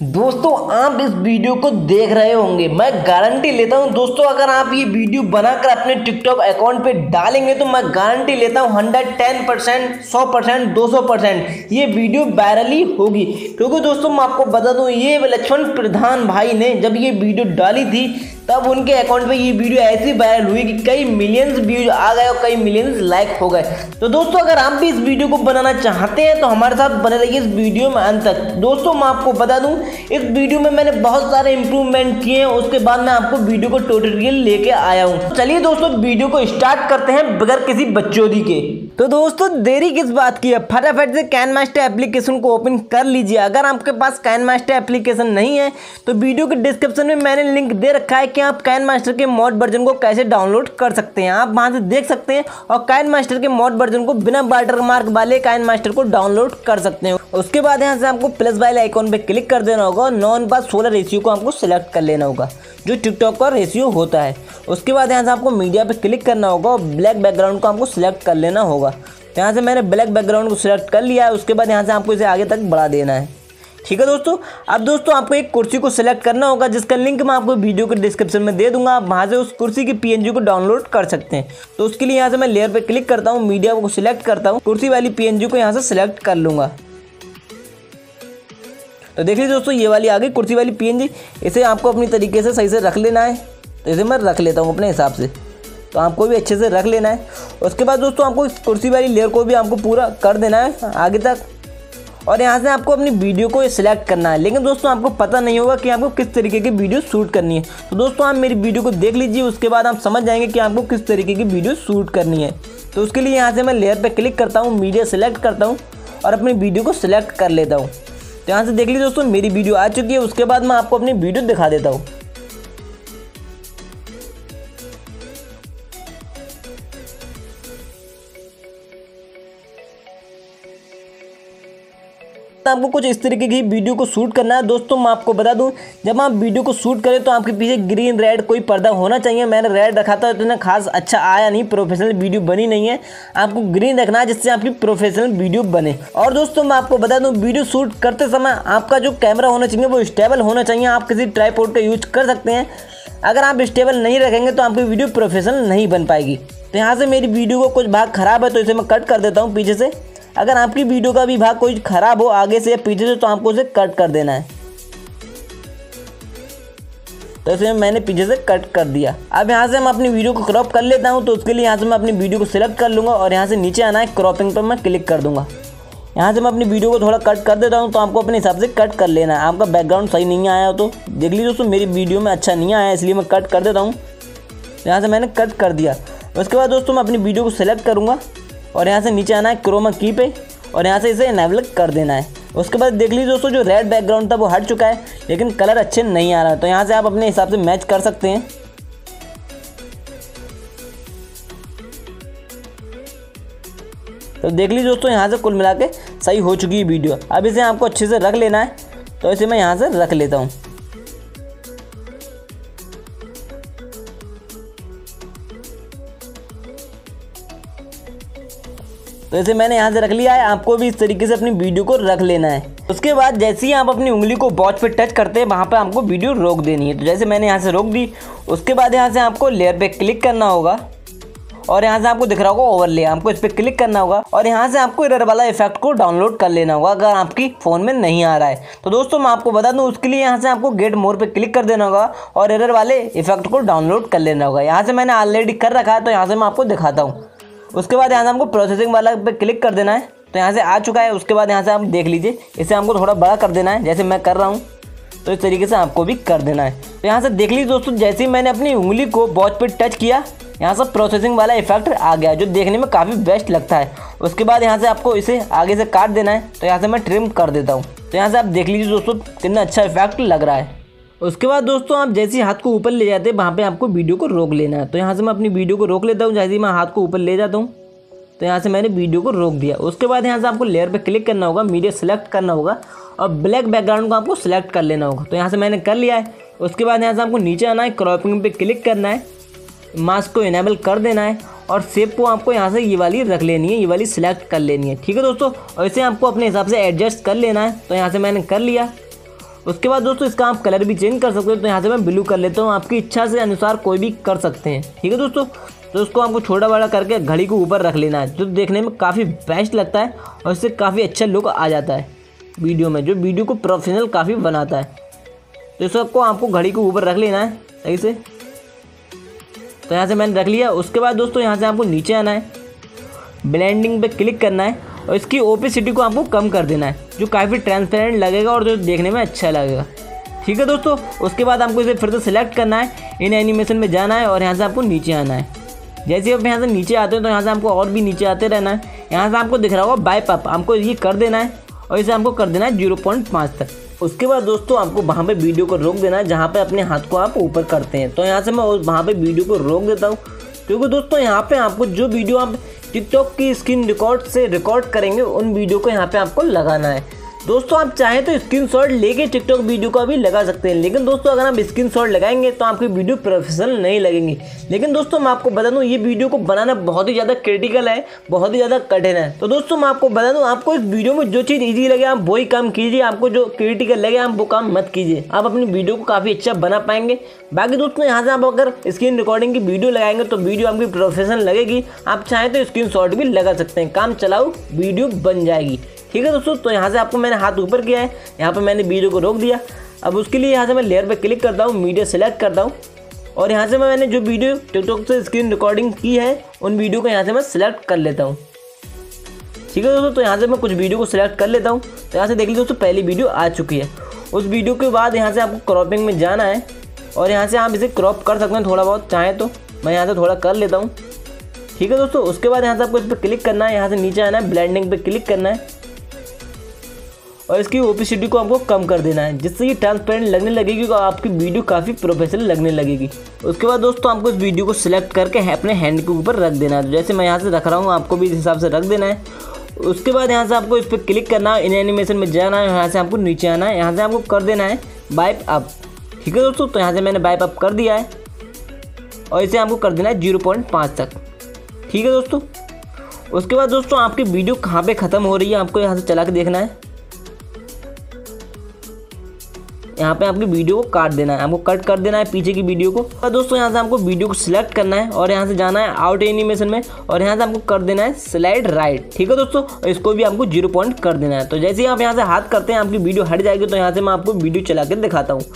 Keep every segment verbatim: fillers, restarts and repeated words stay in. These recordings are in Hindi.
दोस्तों आप इस वीडियो को देख रहे होंगे, मैं गारंटी लेता हूं दोस्तों अगर आप ये वीडियो बनाकर अपने टिकटॉक अकाउंट पे डालेंगे तो मैं गारंटी लेता हूं हंड्रेड टेन परसेंट सौ परसेंट दो सौ परसेंट ये वीडियो वायरल ही होगी। क्योंकि दोस्तों मैं आपको बता दूं ये लक्ष्मण प्रधान भाई ने जब ये वीडियो डाली थी तब उनके अकाउंट पे ये वीडियो ऐसी वायरल हुई कि कई मिलियंस व्यूज आ गए और कई मिलियंस लाइक हो गए। तो दोस्तों अगर आप भी इस वीडियो को बनाना चाहते हैं तो हमारे साथ बने रहिए इस वीडियो में अंत तक। दोस्तों मैं आपको बता दूं इस वीडियो में मैंने बहुत सारे इंप्रूवमेंट किए हैं, उसके बाद मैं आपको वीडियो को ट्यूटोरियल लेके आया हूँ। चलिए दोस्तों वीडियो को स्टार्ट करते हैं बगैर किसी बकचोदी के। तो दोस्तों देरी किस बात की है, फटाफट से काइनमास्टर एप्लीकेशन को ओपन कर लीजिए। अगर आपके पास काइनमास्टर एप्लीकेशन नहीं है तो वीडियो के डिस्क्रिप्शन में मैंने लिंक दे रखा है कि आप काइनमास्टर के मॉड वर्जन को कैसे डाउनलोड कर सकते हैं। आप वहां से देख सकते हैं और काइनमास्टर के मॉड वर्जन को बिना वाटरमार्क वाले काइनमास्टर को डाउनलोड कर सकते हैं। उसके बाद यहाँ से आपको प्लस वाले आइकॉन पे क्लिक कर देना होगा और नौ अनुपात सोलह रेशियो को आपको सिलेक्ट कर लेना होगा जो टिकटॉक का रेशियो होता है। उसके बाद यहाँ से आपको मीडिया पे क्लिक करना होगा और ब्लैक बैकग्राउंड को आपको सिलेक्ट कर लेना होगा। तो यहाँ से मैंने ब्लैक बैकग्राउंड को सिलेक्ट कर लिया है। उसके बाद यहाँ से आपको इसे आगे तक बढ़ा देना है। ठीक है दोस्तों, अब दोस्तों आपको एक कुर्सी को सिलेक्ट करना होगा जिसका लिंक मैं आपको वीडियो के डिस्क्रिप्शन में दे दूंगा। आप वहाँ से उस कुर्सी की पीएनजी को डाउनलोड कर सकते हैं। तो उसके लिए यहाँ से मैं लेयर पे क्लिक करता हूँ, मीडिया को सिलेक्ट करता हूँ, कुर्सी वाली पीएनजी को यहाँ से सिलेक्ट कर लूँगा। तो देख लीजिए दोस्तों ये वाली आ गई कुर्सी वाली पीएनजी। इसे आपको अपनी तरीके से सही से रख लेना है। तो इसे मैं रख लेता हूँ अपने हिसाब से, तो आपको भी अच्छे से रख लेना है। उसके बाद दोस्तों आपको इस कुर्सी वाली लेयर को भी आपको पूरा कर देना है आगे तक और यहाँ से आपको अपनी वीडियो को सिलेक्ट करना है। लेकिन दोस्तों आपको पता नहीं होगा कि आपको किस तरीके की वीडियो शूट करनी है। तो दोस्तों आप मेरी वीडियो को देख लीजिए, उसके बाद आप समझ जाएंगे कि आपको किस तरीके की वीडियो शूट करनी है। तो उसके लिए यहाँ से मैं लेयर पर क्लिक करता हूँ, मीडिया सेलेक्ट करता हूँ और अपनी वीडियो को सिलेक्ट कर लेता हूँ। तो यहाँ से देख लीजिए दोस्तों मेरी वीडियो आ चुकी है। उसके बाद मैं आपको अपनी वीडियो दिखा देता हूँ। आपको कुछ इस तरीके की वीडियो को शूट करना है। दोस्तों मैं आपको बता दूं जब आप वीडियो को शूट करें तो आपके पीछे ग्रीन रेड कोई पर्दा होना चाहिए। मैंने रेड रखा था तो खास अच्छा आया नहीं, प्रोफेशनल वीडियो बनी नहीं है। आपको ग्रीन रखना है जिससे आपकी प्रोफेशनल वीडियो बने। और दोस्तों मैं आपको बता दूं वीडियो शूट करते समय आपका जो कैमरा होना चाहिए वो स्टेबल होना चाहिए। आप किसी ट्राइपॉड का यूज कर सकते हैं। अगर आप स्टेबल नहीं रखेंगे तो आपकी वीडियो प्रोफेशनल नहीं बन पाएगी। तो यहाँ से मेरी वीडियो को कुछ भाग खराब है तो इसे मैं कट कर देता हूँ पीछे से। अगर आपकी वीडियो का भी भाग कोई खराब हो आगे से या पीछे से तो आपको उसे कट कर देना है। तो इसे मैंने पीछे से कट कर दिया। अब यहाँ से मैं अपनी वीडियो को क्रॉप कर लेता हूँ। तो उसके लिए यहाँ से मैं अपनी वीडियो को सिलेक्ट कर लूँगा और यहाँ से नीचे आना है, क्रॉपिंग पर मैं क्लिक कर दूँगा। यहाँ से मैं अपनी वीडियो को थोड़ा कट कर देता हूँ। तो आपको अपने हिसाब से कट कर लेना है। आपका बैकग्राउंड सही नहीं आया तो देख लीजिए दोस्तों मेरी वीडियो में अच्छा नहीं आया इसलिए मैं कट कर देता हूँ। यहाँ से मैंने कट कर दिया। उसके बाद दोस्तों मैं अपनी वीडियो को सिलेक्ट करूँगा और यहाँ से नीचे आना है क्रोमा की पे और यहाँ से इसे इनेबल कर देना है। उसके बाद देख लीजिए दोस्तों जो रेड बैकग्राउंड था वो हट चुका है लेकिन कलर अच्छे नहीं आ रहा। तो यहाँ से आप अपने हिसाब से मैच कर सकते हैं। तो देख लीजिए दोस्तों यहाँ से कुल मिला के सही हो चुकी है वीडियो। अब इसे आपको अच्छे से रख लेना है। तो इसे मैं यहाँ से रख लेता हूँ। तो इसे मैंने यहाँ से रख लिया है। आपको भी इस तरीके से अपनी वीडियो को रख लेना है। उसके बाद जैसे ही आप अपनी उंगली को वॉच पे टच करते हैं वहाँ पे आपको वीडियो रोक देनी है। तो जैसे मैंने यहाँ से रोक दी उसके बाद यहाँ से आपको लेयर पे क्लिक करना होगा और यहाँ से आपको दिख रहा होगा ओवरले, आपको इस पर क्लिक करना होगा और यहाँ से आपको एरर वाला इफेक्ट को डाउनलोड कर लेना होगा अगर आपकी फ़ोन में नहीं आ रहा है। तो दोस्तों मैं आपको बता दूँ उसके लिए यहाँ से आपको गेट मोर पे क्लिक कर देना होगा और एरर वाले इफेक्ट को डाउनलोड कर लेना होगा। यहाँ से मैंने ऑलरेडी कर रखा है तो यहाँ से मैं आपको दिखाता हूँ। उसके बाद यहाँ से हमको प्रोसेसिंग वाला पे क्लिक कर देना है। तो यहाँ से आ चुका है। उसके बाद यहाँ से आप देख लीजिए इसे हमको थोड़ा बड़ा कर देना है जैसे मैं कर रहा हूँ। तो इस तरीके से आपको भी कर देना है। तो यहाँ से देख लीजिए दोस्तों जैसे ही मैंने अपनी उंगली को वॉच पे टच किया यहाँ से प्रोसेसिंग वाला इफेक्ट आ गया जो देखने में काफ़ी बेस्ट लगता है। उसके बाद यहाँ से आपको इसे आगे से काट देना है। तो यहाँ से मैं ट्रिम कर देता हूँ। तो यहाँ से आप देख लीजिए दोस्तों कितना अच्छा इफेक्ट लग रहा है। उसके बाद दोस्तों आप जैसे ही हाथ को ऊपर ले जाते हैं वहाँ पे आपको वीडियो को रोक लेना है। तो यहाँ से मैं अपनी वीडियो को रोक लेता हूँ। जैसे ही मैं हाथ को ऊपर ले जाता हूँ तो यहाँ से मैंने वीडियो को रोक दिया। उसके बाद यहाँ से आपको लेयर पे क्लिक करना होगा, मीडिया सेलेक्ट करना होगा और ब्लैक बैकग्राउंड को आपको सेलेक्ट कर लेना होगा। तो यहाँ से मैंने कर लिया है। उसके बाद यहाँ से आपको नीचे आना है, क्रॉपिंग पे क्लिक करना है, मास्क को इनेबल कर देना है और शेप को आपको यहाँ से ये वाली रख लेनी है, ये वाली सिलेक्ट कर लेनी है। ठीक है दोस्तों, और इसे आपको अपने हिसाब से एडजस्ट कर लेना है। तो यहाँ से मैंने कर लिया। उसके बाद दोस्तों इसका आप कलर भी चेंज कर सकते हो। तो यहाँ से मैं ब्लू कर लेता हूँ, आपकी इच्छा से अनुसार कोई भी कर सकते हैं, ठीक है दोस्तों। तो उसको आपको छोटा बड़ा करके घड़ी को ऊपर रख लेना है, जो देखने में काफ़ी बेस्ट लगता है और इससे काफ़ी अच्छा लुक आ जाता है वीडियो में, जो वीडियो को प्रोफेशनल काफ़ी बनाता है। तो सबको आपको घड़ी को ऊपर रख लेना है सही से। तो यहाँ से मैंने रख लिया। उसके बाद दोस्तों यहाँ से आपको नीचे आना है, ब्लेंडिंग पे क्लिक करना है और इसकी ओपेसिटी को आपको कम कर देना है, जो काफ़ी ट्रांसपेरेंट लगेगा और जो देखने में अच्छा लगेगा, ठीक है दोस्तों। उसके बाद आपको इसे फिर से सिलेक्ट करना है, इन एनिमेशन में जाना है और यहाँ से आपको नीचे आना है। जैसे आप यहाँ से नीचे आते हो तो यहाँ से आपको और भी नीचे आते रहना है। यहाँ से आपको दिख रहा होगा वाइप अप, आपको ये कर देना है और इसे आपको कर देना है जीरो पॉइंट पाँच तक। उसके बाद दोस्तों आपको वहाँ पे वीडियो को रोक देना है, जहाँ पे अपने हाथ को आप ऊपर करते हैं। तो यहाँ से मैं वहाँ पे वीडियो को रोक देता हूँ, क्योंकि दोस्तों यहाँ पे आपको जो वीडियो आप टिकटॉक की स्क्रीन रिकॉर्ड से रिकॉर्ड करेंगे उन वीडियो को यहाँ पे आपको लगाना है। दोस्तों आप चाहें तो स्क्रीनशॉट लेके टिकटॉक वीडियो का भी लगा सकते हैं, लेकिन दोस्तों अगर आप स्क्रीनशॉट लगाएंगे तो आपकी वीडियो प्रोफेशनल नहीं लगेंगी। लेकिन दोस्तों मैं आपको बता दूं ये वीडियो को बनाना बहुत ही ज़्यादा क्रिटिकल है, बहुत ही ज़्यादा कठिन है। तो दोस्तों मैं आपको बता दूं, आपको इस वीडियो में जो चीज़ ईजी लगे आप वही काम कीजिए, आपको जो क्रिटिकल लगे आप वो काम मत कीजिए, आप अपनी वीडियो को काफ़ी अच्छा बना पाएंगे। बाकी दोस्तों यहाँ से आप अगर स्क्रीन रिकॉर्डिंग की वीडियो लगाएंगे तो वीडियो आपकी प्रोफेशनल लगेगी। आप चाहें तो स्क्रीनशॉट भी लगा सकते हैं, काम चलाओ वीडियो बन जाएगी, ठीक है दोस्तों। तो यहाँ से आपको मैंने हाथ ऊपर किया है, यहाँ पे मैंने वीडियो को रोक दिया। अब उसके लिए यहाँ से मैं लेयर पे क्लिक करता हूँ, मीडिया सेलेक्ट करता हूँ और यहाँ से मैं मैंने जो वीडियो टिकटॉक से स्क्रीन रिकॉर्डिंग की है उन वीडियो को यहाँ से मैं सिलेक्ट कर लेता हूँ, ठीक है दोस्तों। तो यहाँ से मैं कुछ वीडियो को सिलेक्ट कर लेता हूँ। तो यहाँ से देख लीजिए दोस्तों पहली वीडियो आ चुकी है। उस वीडियो के बाद यहाँ से आपको क्रॉपिंग में जाना है और यहाँ से आप इसे क्रॉप कर सकते हैं थोड़ा बहुत चाहें तो। मैं यहाँ से थोड़ा कर लेता हूँ, ठीक है दोस्तों। उसके बाद यहाँ से आपको इस पर क्लिक करना है, यहाँ से नीचे आना है, ब्लेंडिंग पे क्लिक करना है और इसकी ओपेसिटी को आपको कम कर देना है, जिससे ये ट्रांसपेरेंट लगने लगेगी और आपकी वीडियो काफ़ी प्रोफेशनल लगने लगेगी। उसके बाद दोस्तों आपको इस वीडियो को सिलेक्ट करके अपने हैंड के ऊपर रख देना है, जैसे मैं यहाँ से रख रहा हूँ आपको भी इस हिसाब से रख देना है। उसके बाद यहाँ से आपको इस पर क्लिक करना है, इन एनिमेशन में जाना है, यहाँ से आपको नीचे आना है, यहाँ से आपको कर देना है वाइप अप, ठीक है दोस्तों। तो यहाँ से मैंने वाइप अप कर दिया है और इसे आपको कर देना है जीरो पॉइंट पाँच तक, ठीक है दोस्तों। उसके बाद दोस्तों आपकी वीडियो कहाँ पे ख़त्म हो रही है आपको यहाँ से चला के देखना है। यहाँ पे आपकी वीडियो को काट देना है, आपको कट कर देना है पीछे की वीडियो को। और दोस्तों यहाँ से आपको वीडियो को सिलेक्ट करना है और यहाँ से जाना है आउट एनिमेशन में और यहाँ से आपको कर देना है स्लाइड राइट, ठीक है दोस्तों। और इसको भी आपको जीरो पॉइंट कर देना है। तो जैसे ही आप यहाँ से हाथ करते हैं आपकी वीडियो हट जाएगी। तो यहाँ से मैं आपको वीडियो चला कर दिखाता हूँ,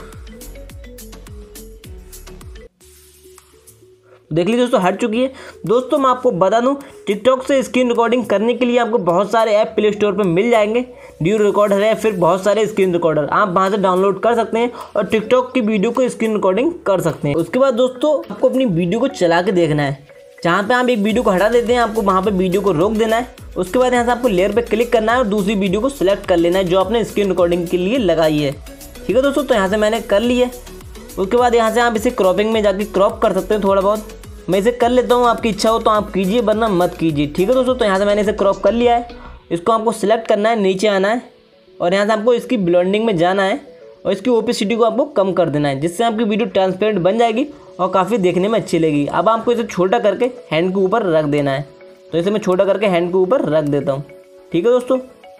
देख लीजिए दोस्तों हट चुकी है। दोस्तों मैं आपको बता दूं टिकटॉक से स्क्रीन रिकॉर्डिंग करने के लिए आपको बहुत सारे ऐप प्ले स्टोर पर मिल जाएंगे। ड्यू रिकॉर्डर है, फिर बहुत सारे स्क्रीन रिकॉर्डर आप वहां से डाउनलोड कर सकते हैं और टिकटॉक की वीडियो को स्क्रीन रिकॉर्डिंग कर सकते हैं। उसके बाद दोस्तों आपको अपनी वीडियो को चला के देखना है, जहाँ पे आप एक वीडियो को हटा देते हैं आपको वहाँ पे वीडियो को रोक देना है। उसके बाद यहाँ से आपको लेयर पे क्लिक करना है और दूसरी वीडियो को सिलेक्ट कर लेना है जो आपने स्क्रीन रिकॉर्डिंग के लिए लगाई है, ठीक है दोस्तों। तो यहाँ से मैंने कर लिया। उसके बाद यहाँ से आप इसे क्रॉपिंग में जाके क्रॉप कर सकते हैं थोड़ा बहुत। मैं इसे कर लेता हूँ, आपकी इच्छा हो तो आप कीजिए वरना मत कीजिए, ठीक है दोस्तों। तो यहाँ से मैंने इसे क्रॉप कर लिया है। इसको आपको सिलेक्ट करना है, नीचे आना है और यहाँ से आपको इसकी ब्लेंडिंग में जाना है और इसकी ओपेसिटी को आपको कम कर देना है, जिससे आपकी वीडियो ट्रांसपेरेंट बन जाएगी और काफ़ी देखने में अच्छी लगेगी। अब आपको इसे छोटा करके हैंड के ऊपर रख देना है। तो इसे मैं छोटा करके हैंड के ऊपर रख देता हूँ, ठीक है दोस्तों।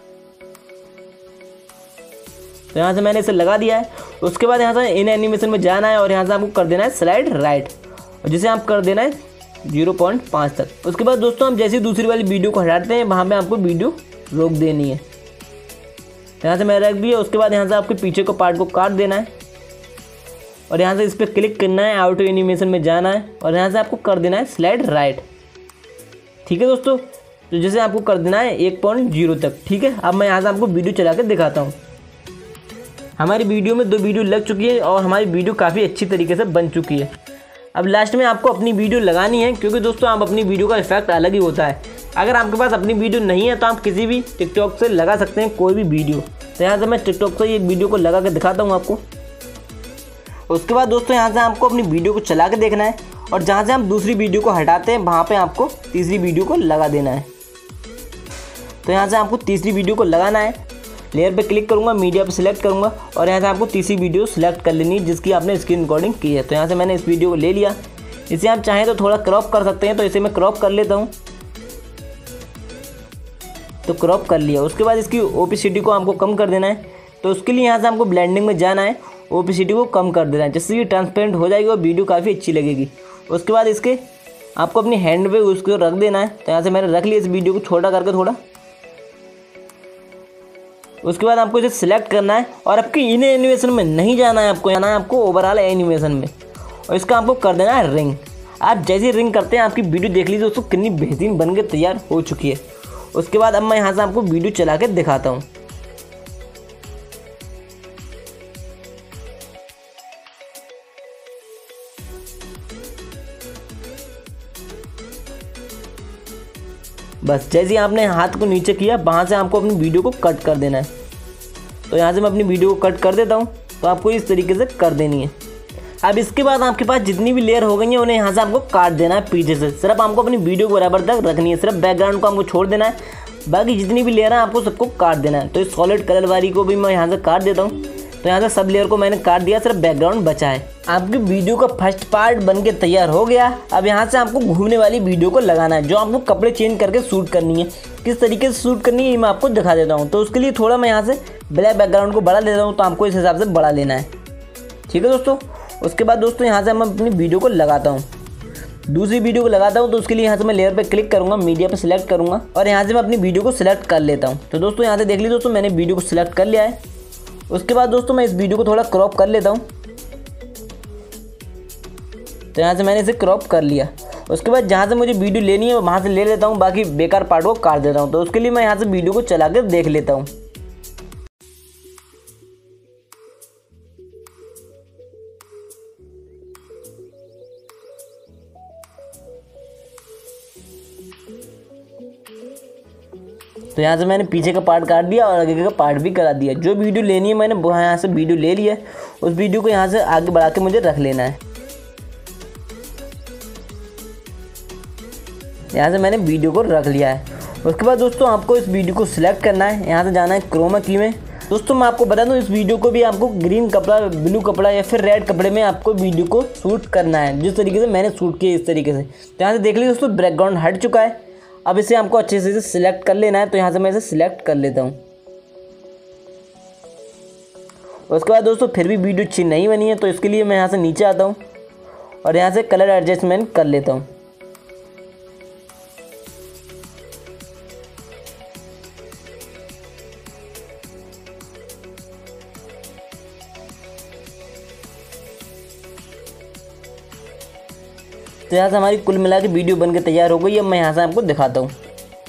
तो यहाँ से मैंने इसे लगा दिया है। उसके बाद यहाँ से इन एनिमेशन में जाना है और यहाँ से आपको कर देना है स्लाइड राइट, जिसे आप कर देना है जीरो पॉइंट पाँच तक। उसके बाद दोस्तों हम जैसे दूसरी वाली वीडियो को हटाते हैं वहाँ पे आपको वीडियो रोक देनी है। यहाँ से मैं रख दिया। उसके बाद यहाँ से आपके पीछे को पार्ट को काट देना है और यहाँ से इस पर क्लिक करना है, आउट एनिमेशन में जाना है और यहाँ से आपको कर देना है स्लाइड राइट, ठीक है दोस्तों। तो जैसे आपको कर देना है एक पॉइंट जीरो तक, ठीक है। अब मैं यहाँ से आपको वीडियो चला कर दिखाता हूँ। हमारी वीडियो में दो वीडियो लग चुकी है और हमारी वीडियो काफ़ी अच्छी तरीके से बन चुकी है। अब लास्ट में आपको अपनी वीडियो लगानी है, क्योंकि दोस्तों आप अपनी वीडियो का इफेक्ट अलग ही होता है। अगर आपके पास अपनी वीडियो नहीं है तो आप किसी भी टिकटॉक से लगा सकते हैं कोई भी वीडियो। तो यहाँ से मैं टिकटॉक से ये वीडियो को लगा के दिखाता हूँ आपको। उसके बाद दोस्तों यहाँ से आपको अपनी वीडियो को चला के देखना है और जहाँ से हम दूसरी वीडियो को हटाते हैं वहाँ पर आपको तीसरी वीडियो को लगा देना है। तो यहाँ से आपको तीसरी वीडियो को लगाना है। लेयर पे क्लिक करूँगा, मीडिया पे सिलेक्ट करूँगा और यहाँ से आपको तीसरी वीडियो सिलेक्ट कर लेनी है जिसकी आपने स्क्रीन रिकॉर्डिंग की है। तो यहाँ से मैंने इस वीडियो को ले लिया। इसे आप चाहें तो थोड़ा क्रॉप कर सकते हैं, तो इसे मैं क्रॉप कर लेता हूँ। तो क्रॉप कर लिया। उसके बाद इसकी ओपेसिटी को आपको कम कर देना है, तो उसके लिए यहाँ से हमको ब्लेंडिंग में जाना है, ओपेसिटी को कम कर देना है, जिससे ये ट्रांसपेरेंट हो जाएगी और वीडियो काफ़ी अच्छी लगेगी। उसके बाद इसके आपको अपनी हैंड पे उसको रख देना है। तो यहाँ से मैंने रख लिया इस वीडियो को छोटा करके थोड़ा। उसके बाद आपको इसे सिलेक्ट करना है और आपकी इन एनिमेशन में नहीं जाना है, आपको जाना है आपको ओवरऑल एनिमेशन में, और इसका आपको कर देना है रिंग। आप जैसे रिंग करते हैं आपकी वीडियो देख लीजिए उसको कितनी बेहतरीन बन के तैयार हो चुकी है। उसके बाद अब मैं यहाँ से आपको वीडियो चला के दिखाता हूँ। बस जैसे ही आपने हाथ को नीचे किया वहाँ से आपको अपनी वीडियो को कट कर देना है। तो यहाँ से मैं अपनी वीडियो को कट कर देता हूँ। तो आपको इस तरीके से कर देनी है। अब इसके बाद आपके पास जितनी भी लेयर हो गई हैं उन्हें यहाँ से आपको काट देना है पीछे से। सिर्फ आपको अपनी वीडियो को बराबर तक रखनी है, सिर्फ बैकग्राउंड को आपको छोड़ देना है, बाकी जितनी भी लेयर है आपको सबको काट देना है। तो इस सॉलिड कलर वाली को भी मैं यहाँ से काट देता हूँ। तो यहाँ से सब लेयर को मैंने काट दिया, सिर्फ बैकग्राउंड बचा है। आपकी वीडियो का फर्स्ट पार्ट बन के तैयार हो गया। अब यहाँ से आपको घूमने वाली वीडियो को लगाना है, जो आपको कपड़े चेंज करके शूट करनी है। किस तरीके से शूट करनी है ये मैं आपको दिखा देता हूँ। तो उसके लिए थोड़ा मैं यहाँ से ब्लैक बैकग्राउंड को बढ़ा देता हूँ, तो आपको इस हिसाब से बढ़ा लेना है, ठीक है दोस्तों। उसके बाद दोस्तों यहाँ से मैं अपनी वीडियो को लगाता हूँ, दूसरी वीडियो को लगाता हूँ। तो उसके लिए यहाँ से मैं लेयर पे क्लिक करूँगा, मीडिया पे सिलेक्ट करूँगा और यहाँ से मैं अपनी वीडियो को सिलेक्ट कर लेता हूँ। तो दोस्तों यहाँ से देख लीजिए दोस्तों मैंने वीडियो को सिलेक्ट कर लिया है। उसके बाद दोस्तों मैं इस वीडियो को थोड़ा क्रॉप कर लेता हूँ। तो यहाँ से मैंने इसे क्रॉप कर लिया। उसके बाद जहाँ से मुझे वीडियो लेनी है वहाँ से ले लेता हूँ, बाकी बेकार पार्ट को काट देता हूँ। तो उसके लिए मैं यहाँ से वीडियो को चला कर देख लेता हूँ। तो यहाँ से मैंने पीछे का पार्ट काट दिया और आगे का पार्ट भी करा दिया। जो वीडियो लेनी है मैंने वो यहाँ से वीडियो ले लिया है, उस वीडियो को यहाँ से आगे बढ़ा के मुझे रख लेना है। यहाँ से मैंने वीडियो को रख लिया है। उसके बाद दोस्तों आपको इस वीडियो को सिलेक्ट करना है, यहाँ से जाना है क्रोमा की में। दोस्तों मैं आपको बता दूँ इस वीडियो को भी आपको ग्रीन कपड़ा, ब्लू कपड़ा या फिर रेड कपड़े में आपको वीडियो को शूट करना है, जिस तरीके से मैंने शूट किया इस तरीके से। तो यहाँ से देख लीजिए दोस्तों बैकग्राउंड हट चुका है। अब इसे आपको अच्छे से सिलेक्ट कर लेना है। तो यहाँ से मैं इसे सिलेक्ट कर लेता हूँ। उसके बाद दोस्तों फिर भी वीडियो अच्छी नहीं बनी है, तो इसके लिए मैं यहाँ से नीचे आता हूँ और यहाँ से कलर एडजस्टमेंट कर लेता हूँ। तो यहाँ से हमारी कुल मिला के वीडियो बन के तैयार हो गई है। मैं यहाँ से आपको दिखाता हूँ।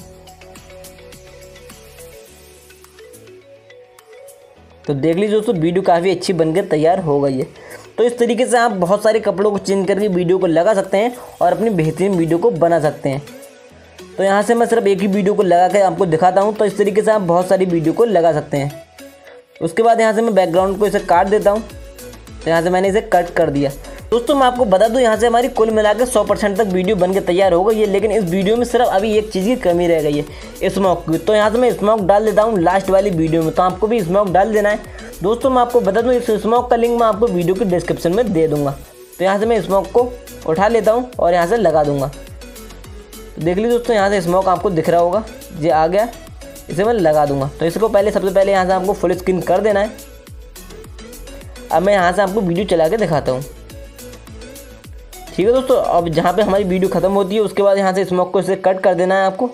तो देख लीजिए दोस्तों वीडियो काफ़ी अच्छी बन के तैयार हो गई है। तो इस तरीके से आप बहुत सारे कपड़ों को चेंज करके वीडियो को लगा सकते हैं और अपनी बेहतरीन वीडियो को बना सकते हैं। तो यहाँ से मैं सिर्फ एक ही वीडियो को लगा कर आपको दिखाता हूँ। तो इस तरीके से आप बहुत सारी वीडियो को लगा सकते हैं। उसके बाद यहाँ से मैं बैकग्राउंड को इसे काट देता हूँ। तो यहाँ से मैंने इसे कट कर दिया। दोस्तों मैं आपको बता दूं यहाँ से हमारी कुल मिलाकर सौ परसेंट तक वीडियो बन के तैयार हो गई है, लेकिन इस वीडियो में सिर्फ अभी एक चीज़ की कमी रह गई है, स्मोक की। तो यहाँ से मैं स्मोक डाल देता हूँ लास्ट वाली वीडियो में। तो आपको भी स्मोक डाल देना है। दोस्तों मैं आपको बता दूँ इस स्मोक का लिंक मैं आपको वीडियो के डिस्क्रिप्शन में दे दूँगा। तो यहाँ से मैं स्मोक को उठा लेता हूँ और यहाँ से लगा दूँगा। तो देख लीजिए दोस्तों यहाँ से स्मोक आपको दिख रहा होगा, ये आ गया, इसे मैं लगा दूँगा। तो इसको पहले सबसे पहले यहाँ से आपको फुल स्क्रीन कर देना है। अब मैं यहाँ से आपको वीडियो चला के दिखाता हूँ, ठीक है दोस्तों। अब जहाँ पे हमारी वीडियो ख़त्म होती है उसके बाद यहाँ से स्मोक को इसे कट कर देना है आपको,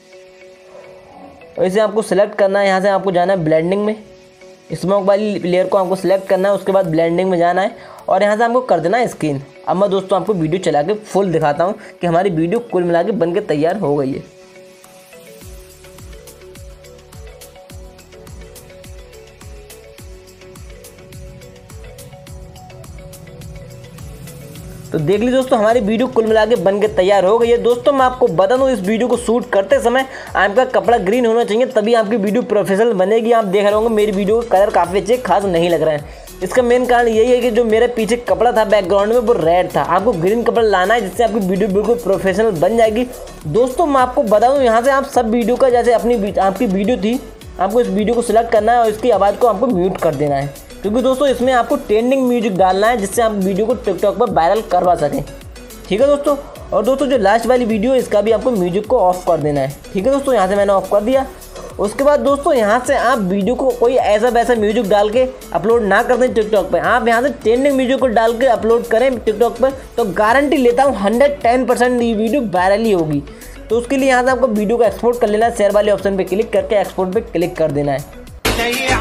और इसे आपको सेलेक्ट करना है। यहाँ से आपको जाना है ब्लेंडिंग में, स्मोक वाली लेयर को आपको सेलेक्ट करना है। उसके बाद ब्लेंडिंग में जाना है और यहाँ से आपको कर देना है स्क्रीन। अब मैं दोस्तों आपको वीडियो चला के फुल दिखाता हूँ कि हमारी वीडियो कुल मिला के बन के तैयार हो गई है। तो देख लीजिए दोस्तों हमारी वीडियो कुल मिला के बन के तैयार हो गई है। दोस्तों मैं आपको बता दूं इस वीडियो को शूट करते समय आपका कपड़ा ग्रीन होना चाहिए, तभी आपकी वीडियो प्रोफेशनल बनेगी। आप देख रहे होंगे मेरी वीडियो का कलर काफ़ी अच्छे खास नहीं लग रहा है। इसका मेन कारण यही है कि जो मेरे पीछे कपड़ा था बैकग्राउंड में वो रेड था। आपको ग्रीन कपड़ा लाना है जिससे आपकी वीडियो बिल्कुल प्रोफेशनल बन जाएगी। दोस्तों मैं आपको बता दूँ यहाँ से आप सब वीडियो का जैसे अपनी आपकी वीडियो थी, आपको इस वीडियो को सिलेक्ट करना है और इसकी आवाज़ को आपको म्यूट कर देना है, क्योंकि दोस्तों इसमें आपको ट्रेंडिंग म्यूजिक डालना है जिससे आप वीडियो को टिकटॉक पर वायरल करवा सकें, ठीक है दोस्तों। और दोस्तों जो लास्ट वाली वीडियो है इसका भी आपको म्यूजिक को ऑफ कर देना है, ठीक है दोस्तों। यहाँ से मैंने ऑफ कर दिया। उसके बाद दोस्तों यहाँ से आप वीडियो को कोई ऐसा वैसा म्यूजिक डाल के अपलोड ना कर दें टिकटॉक पे, आप यहाँ से ट्रेंडिंग म्यूजिक को डाल के अपलोड करें टिकटॉक पर, तो गारंटी लेता हूँ हंड्रेड टेन परसेंट ये वीडियो वायरल ही होगी। तो उसके लिए यहाँ से आपको वीडियो को एक्सपोर्ट कर लेना है, शेयर वाले ऑप्शन पे क्लिक करके एक्सपोर्ट पे क्लिक कर देना है।